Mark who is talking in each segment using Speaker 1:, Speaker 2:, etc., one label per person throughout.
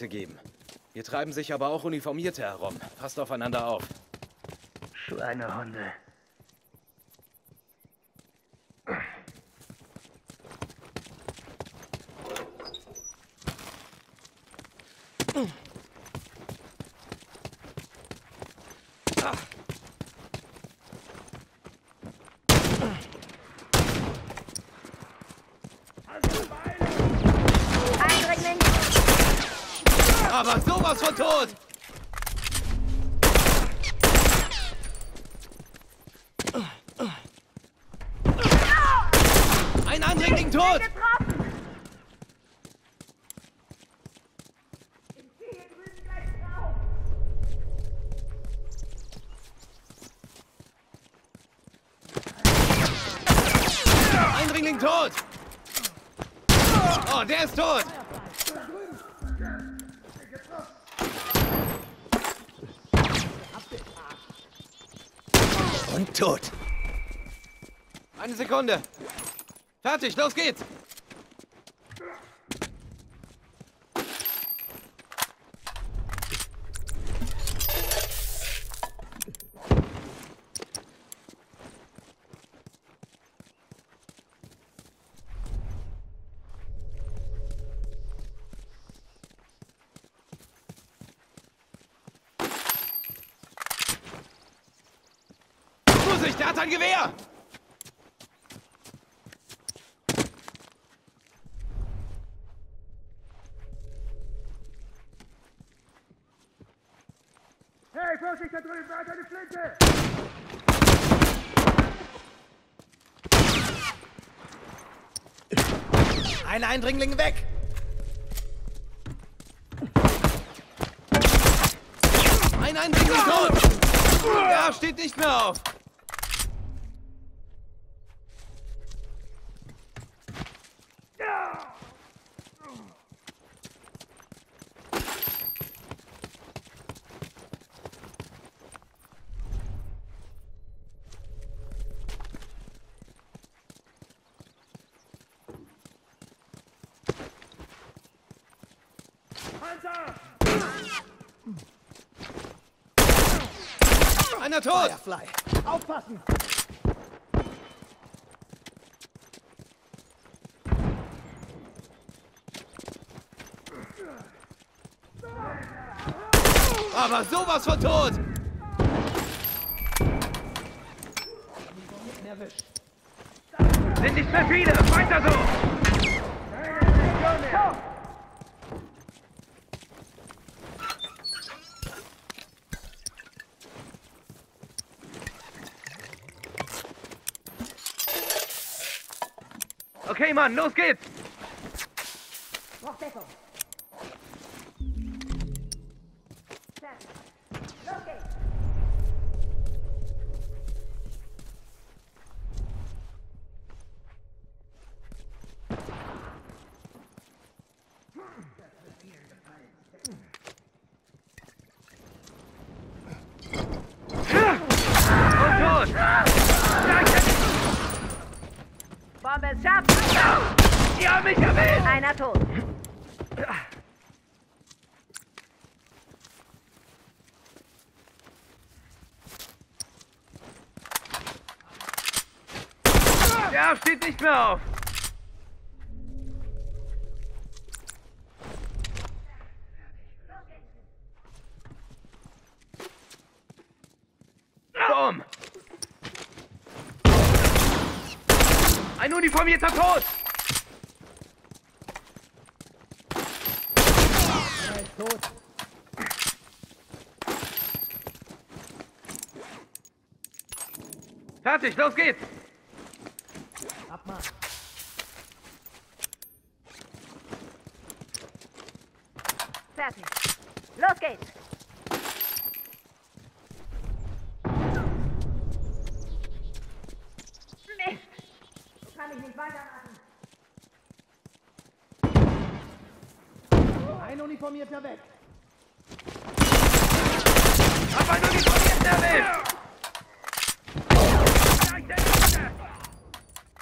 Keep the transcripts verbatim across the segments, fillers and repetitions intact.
Speaker 1: geben. Hier treiben sich aber auch Uniformierte herum. Passt aufeinander auf.
Speaker 2: Schweinehunde.
Speaker 3: Eindringling!
Speaker 1: Aber sowas von tot! Ein Eindringling tot!
Speaker 3: Getroffen!
Speaker 1: Eindringling tot! Oh, der ist tot! Und tot. Eine Sekunde. Fertig, los geht's. Vorsicht, der hat ein Gewehr!
Speaker 2: Hey, Vorsicht, da drüben, da hat eine Flinte!
Speaker 1: Ein Eindringling weg! Ein Eindringling tot! Ja, steht nicht mehr auf! Einer tot!
Speaker 2: Firefly, aufpassen!
Speaker 1: Aber sowas von tot!
Speaker 2: Sind nicht mehr viele! Weiter so! Okay, Mann, los geht's!
Speaker 3: Braucht Deckung. Fertig. Los geht's.
Speaker 2: Und tot!
Speaker 3: Bombe ist scharf.
Speaker 2: Die haben mich erwischt!
Speaker 3: Einer tot.
Speaker 2: Der steht nicht mehr auf! Boom! Ein uniformierter tot! Er ist tot. Fertig, los geht's!
Speaker 4: Abmarsch.
Speaker 3: Fertig. Los geht's. Mist. So kann ich nicht weitermachen.
Speaker 4: Ein Uniformierter weg.
Speaker 2: Hab einen uniformierten erwischt!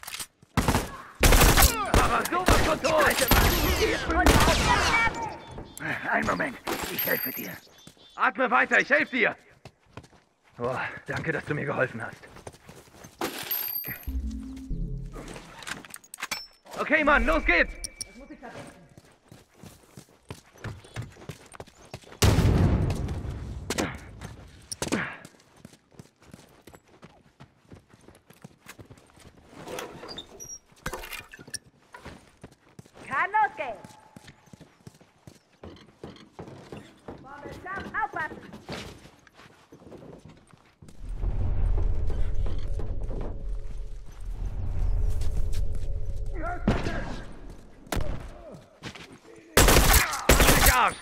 Speaker 2: Aber sowas von tot!
Speaker 3: Und auf der Level.
Speaker 2: Einen Moment, ich helfe dir. Atme weiter, ich helfe dir. Oh, danke, dass du mir geholfen hast. Okay, Mann, los geht's!
Speaker 3: Das muss ich verbinden. Kann losgehen. Bombe ist scharf, aufpassen.
Speaker 2: Arsch!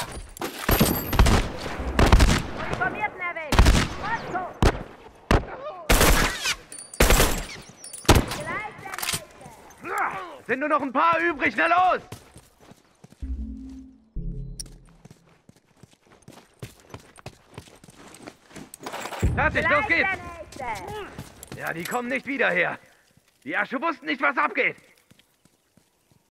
Speaker 3: Uniformierten erwischt. Motto. Gleich der nächste.
Speaker 2: Sind nur noch ein paar übrig, na los! Fertig, los
Speaker 3: Gleich
Speaker 2: geht's!
Speaker 3: der nächste.
Speaker 2: Ja, die kommen nicht wieder her. Die Asche wussten nicht, was abgeht.